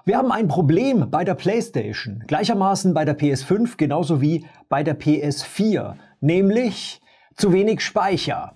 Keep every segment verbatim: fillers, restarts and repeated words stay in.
Wir haben ein Problem bei der PlayStation, gleichermaßen bei der P S fünf genauso wie bei der P S vier, nämlich zu wenig Speicher.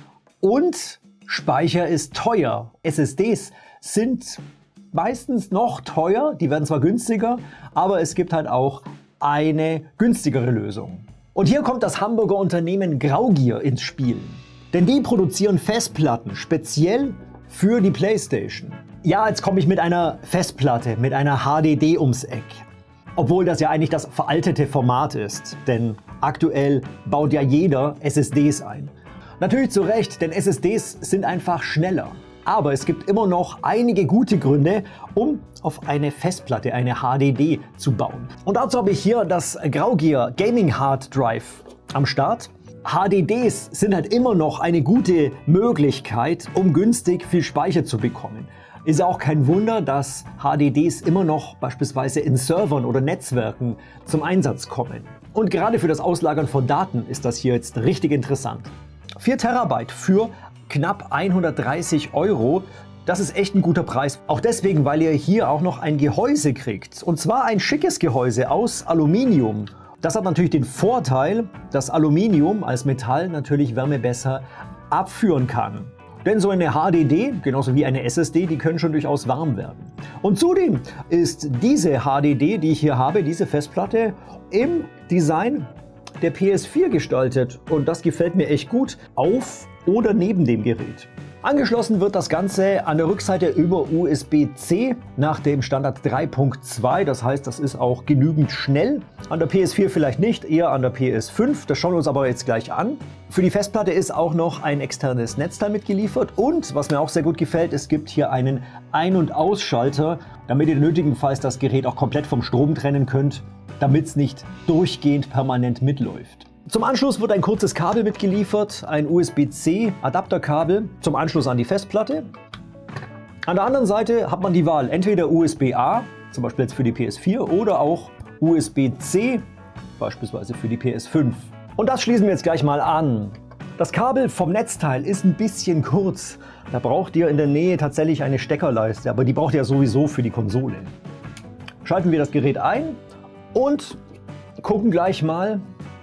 Und Speicher ist teuer. S S Ds sind meistens noch teuer, die werden zwar günstiger, aber es gibt halt auch eine günstigere Lösung. Und hier kommt das Hamburger Unternehmen Graugier ins Spiel. Denn die produzieren Festplatten speziell für die PlayStation. Ja, jetzt komme ich mit einer Festplatte, mit einer H D D ums Eck. Obwohl das ja eigentlich das veraltete Format ist, denn aktuell baut ja jeder S S Ds ein. Natürlich zu Recht, denn S S Ds sind einfach schneller. Aber es gibt immer noch einige gute Gründe, um auf eine Festplatte, eine H D D zu bauen. Und dazu habe ich hier das Graugier Gaming Hard Drive am Start. H D Ds sind halt immer noch eine gute Möglichkeit, um günstig viel Speicher zu bekommen. Ist auch kein Wunder, dass H D Ds immer noch beispielsweise in Servern oder Netzwerken zum Einsatz kommen. Und gerade für das Auslagern von Daten ist das hier jetzt richtig interessant. vier Terabyte für knapp hundertdreißig Euro, das ist echt ein guter Preis. Auch deswegen, weil ihr hier auch noch ein Gehäuse kriegt. Und zwar ein schickes Gehäuse aus Aluminium. Das hat natürlich den Vorteil, dass Aluminium als Metall natürlich Wärme besser abführen kann. Denn so eine H D D, genauso wie eine S S D, die können schon durchaus warm werden. Und zudem ist diese H D D, die ich hier habe, diese Festplatte, im Design der P S vier gestaltet. Und das gefällt mir echt gut, auf oder neben dem Gerät. Angeschlossen wird das Ganze an der Rückseite über U S B C nach dem Standard drei Punkt zwei. Das heißt, das ist auch genügend schnell. An der P S vier vielleicht nicht, eher an der P S fünf. Das schauen wir uns aber jetzt gleich an. Für die Festplatte ist auch noch ein externes Netzteil mitgeliefert. Und was mir auch sehr gut gefällt, es gibt hier einen Ein- und Ausschalter, damit ihr nötigenfalls das Gerät auch komplett vom Strom trennen könnt, damit es nicht durchgehend permanent mitläuft. Zum Anschluss wird ein kurzes Kabel mitgeliefert, ein U S B C Adapterkabel zum Anschluss an die Festplatte. An der anderen Seite hat man die Wahl, entweder U S B A, zum Beispiel jetzt für die P S vier, oder auch U S B C, beispielsweise für die P S fünf. Und das schließen wir jetzt gleich mal an. Das Kabel vom Netzteil ist ein bisschen kurz. Da braucht ihr in der Nähe tatsächlich eine Steckerleiste, aber die braucht ihr sowieso für die Konsole. Schalten wir das Gerät ein und gucken gleich mal.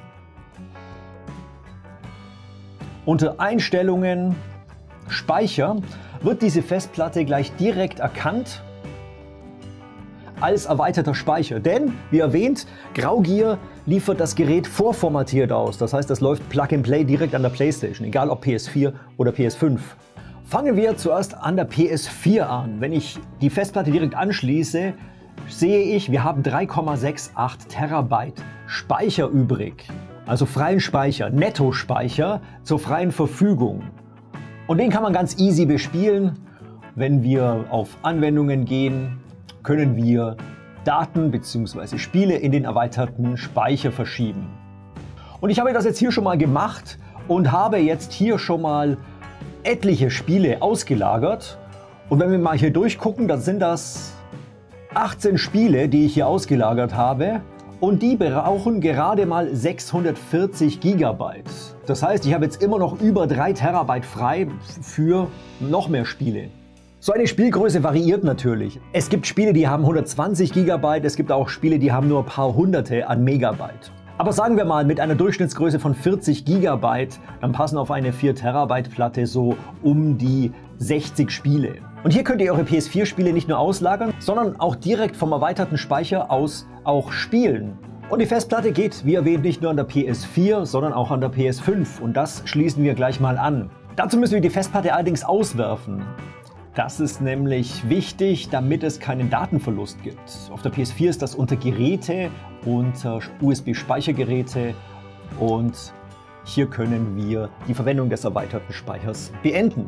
Unter Einstellungen, Speicher wird diese Festplatte gleich direkt erkannt als erweiterter Speicher. Denn, wie erwähnt, Graugier liefert das Gerät vorformatiert aus. Das heißt, das läuft Plug and Play direkt an der PlayStation, egal ob P S vier oder P S fünf. Fangen wir zuerst an der P S vier an. Wenn ich die Festplatte direkt anschließe, sehe ich, wir haben drei Komma achtundsechzig Terabyte Speicher übrig. Also freien Speicher, Nettospeicher zur freien Verfügung. Und den kann man ganz easy bespielen. Wenn wir auf Anwendungen gehen, können wir Daten bzw. Spiele in den erweiterten Speicher verschieben. Und ich habe das jetzt hier schon mal gemacht und habe jetzt hier schon mal etliche Spiele ausgelagert. Und wenn wir mal hier durchgucken, dann sind das achtzehn Spiele, die ich hier ausgelagert habe. Und die brauchen gerade mal sechshundertvierzig Gigabyte. Das heißt, ich habe jetzt immer noch über drei Terabyte frei für noch mehr Spiele. So eine Spielgröße variiert natürlich. Es gibt Spiele, die haben hundertzwanzig Gigabyte, es gibt auch Spiele, die haben nur ein paar Hunderte an Megabyte. Aber sagen wir mal, mit einer Durchschnittsgröße von vierzig Gigabyte, dann passen auf eine vier Terabyte Platte so um die sechzig Spiele. Und hier könnt ihr eure P S vier Spiele nicht nur auslagern, sondern auch direkt vom erweiterten Speicher aus auch spielen. Und die Festplatte geht, wie erwähnt, nicht nur an der P S vier, sondern auch an der P S fünf. Und das schließen wir gleich mal an. Dazu müssen wir die Festplatte allerdings auswerfen. Das ist nämlich wichtig, damit es keinen Datenverlust gibt. Auf der P S vier ist das unter Geräte, unter U S B-Speichergeräte und hier können wir die Verwendung des erweiterten Speichers beenden.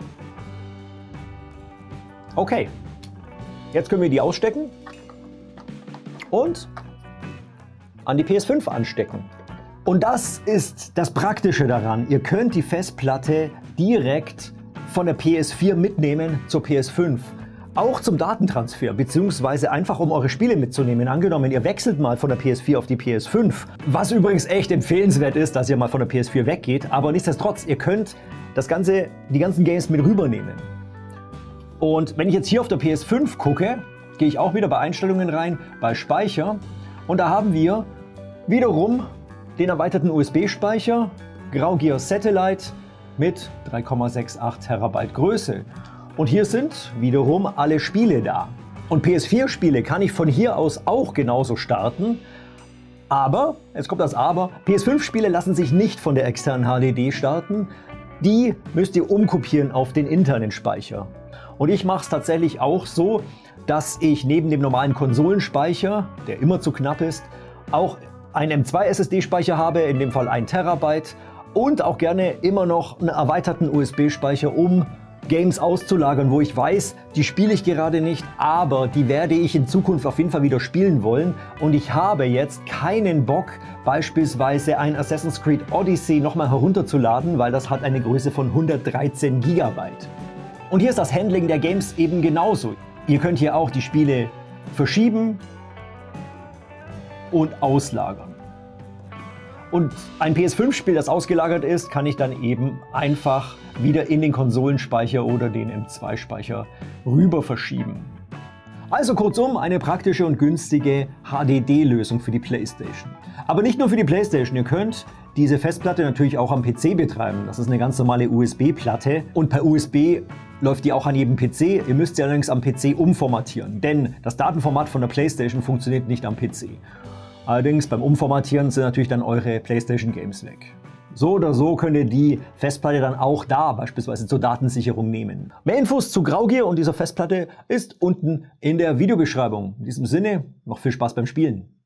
Okay, jetzt können wir die ausstecken und an die P S fünf anstecken. Und das ist das Praktische daran. Ihr könnt die Festplatte direkt von der P S vier mitnehmen zur P S fünf. Auch zum Datentransfer, beziehungsweise einfach um eure Spiele mitzunehmen. Angenommen, ihr wechselt mal von der P S vier auf die P S fünf, was übrigens echt empfehlenswert ist, dass ihr mal von der P S vier weggeht, aber nichtsdestotrotz, ihr könnt das Ganze, die ganzen Games mit rübernehmen. Und wenn ich jetzt hier auf der P S fünf gucke, gehe ich auch wieder bei Einstellungen rein, bei Speicher. Und da haben wir wiederum den erweiterten U S B-Speicher, Graugear Satellite mit drei Komma achtundsiebzig Terabyte Größe. Und hier sind wiederum alle Spiele da. Und P S vier Spiele kann ich von hier aus auch genauso starten. Aber, jetzt kommt das Aber, P S fünf Spiele lassen sich nicht von der externen H D D starten. Die müsst ihr umkopieren auf den internen Speicher. Und ich mache es tatsächlich auch so, dass ich neben dem normalen Konsolenspeicher, der immer zu knapp ist, auch einen M zwei S S D-Speicher habe, in dem Fall ein Terabyte, und auch gerne immer noch einen erweiterten U S B-Speicher, um Games auszulagern, wo ich weiß, die spiele ich gerade nicht, aber die werde ich in Zukunft auf jeden Fall wieder spielen wollen. Und ich habe jetzt keinen Bock, beispielsweise ein Assassin's Creed Odyssey nochmal herunterzuladen, weil das hat eine Größe von hundertdreizehn Gigabyte. Und hier ist das Handling der Games eben genauso. Ihr könnt hier auch die Spiele verschieben und auslagern. Und ein P S fünf Spiel, das ausgelagert ist, kann ich dann eben einfach wieder in den Konsolenspeicher oder den M zwei Speicher rüber verschieben. Also kurzum, eine praktische und günstige H D D-Lösung für die PlayStation. Aber nicht nur für die PlayStation, ihr könnt diese Festplatte natürlich auch am P C betreiben. Das ist eine ganz normale U S B-Platte und per U S B läuft die auch an jedem P C. Ihr müsst sie allerdings am P C umformatieren, denn das Datenformat von der PlayStation funktioniert nicht am P C. Allerdings beim Umformatieren sind natürlich dann eure PlayStation Games weg. So oder so könnt ihr die Festplatte dann auch da beispielsweise zur Datensicherung nehmen. Mehr Infos zu Graugear und dieser Festplatte ist unten in der Videobeschreibung. In diesem Sinne, noch viel Spaß beim Spielen.